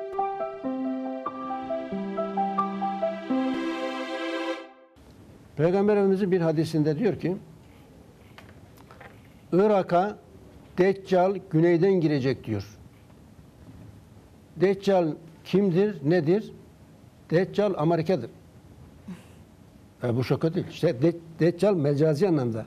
Peygamber Efendimiz'in bir hadisinde diyor ki, Irak'a Deccal güneyden girecek diyor. Deccal kimdir, nedir? Deccal Amerika'dır. Bu şaka değil. İşte Deccal mecazi anlamda.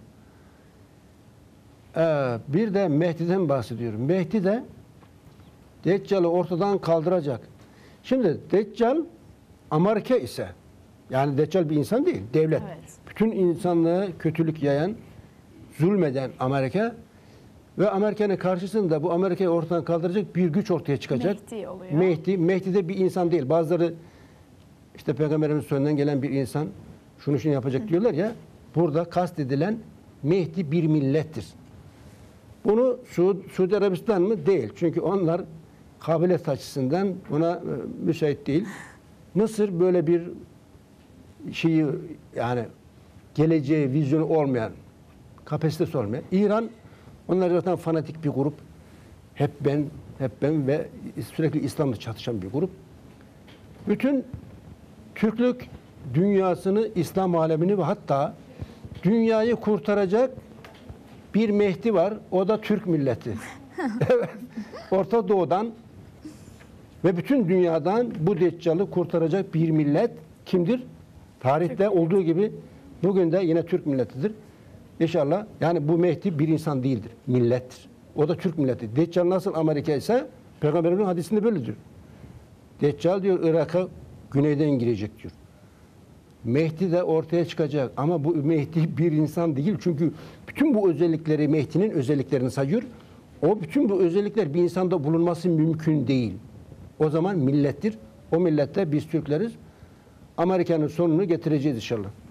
Bir de Mehdi'den bahsediyorum. Mehdi de Deccal'ı ortadan kaldıracak. Şimdi Deccal Amerika ise, yani Deccal bir insan değil, devlet. Evet. Bütün insanlığa kötülük yayan, zulmeden Amerika ve Amerika'nın karşısında bu Amerika'yı ortadan kaldıracak bir güç ortaya çıkacak. Mehdi oluyor. Mehdi de bir insan değil. Bazıları işte Peygamberimiz soyundan gelen bir insan şunu yapacak diyorlar ya. Burada kastedilen Mehdi bir millettir. Bunu Suudi Arabistan mı? Değil. Çünkü onlar kabiliyet açısından buna müsait değil. Mısır böyle bir şeyi, yani geleceği, vizyonu olmayan, kapasitesi olmayan. İran, onlar zaten fanatik bir grup. Hep ben ve sürekli İslam'la çatışan bir grup. Bütün Türklük dünyasını, İslam alemini ve hatta dünyayı kurtaracak bir Mehdi var. O da Türk milleti. Evet. Orta Doğu'dan ve bütün dünyadan bu Deccal'ı kurtaracak bir millet kimdir? Tarihte olduğu gibi bugün de yine Türk milletidir. İnşallah. Yani bu Mehdi bir insan değildir. Millettir. O da Türk milleti. Deccal nasıl Amerika ise Peygamberimizin hadisinde böyle diyor. Deccal diyor Irak'a güneyden girecek diyor. Mehdi de ortaya çıkacak. Ama bu Mehdi bir insan değil. Çünkü bütün bu özellikleri, Mehdi'nin özelliklerini sayıyor. O bütün bu özellikler bir insanda bulunması mümkün değil. O zaman millettir. O millette biz Türkleriz. Amerika'nın sonunu getireceğiz inşallah.